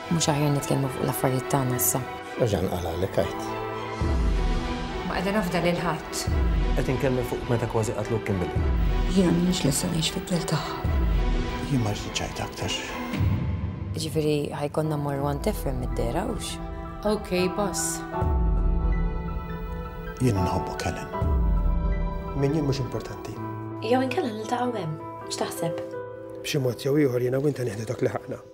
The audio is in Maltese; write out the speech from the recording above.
Mhux aħjar nitkellmu fuq l-affarijiet tagħna issa. Raġan qala lek għajt. Ma qegħda nafda lil ħadd. Qed inkellem fuq meta kważi qatluk Kimberly. Jiena m'iniex lesta ngħix fid-del tagħha. Jien ma rġiċajt aktar. Ġifieri ħajkonna Marwan tifhem mid-dera hux? Okay, boss. Jien nħobbok Helen. Min jien mhux importanti. Jew inkella niltaqgħu hemm. X'taħseb? B'xi mod jew ieħor jiena u inta nieħdu dak li ħaqna.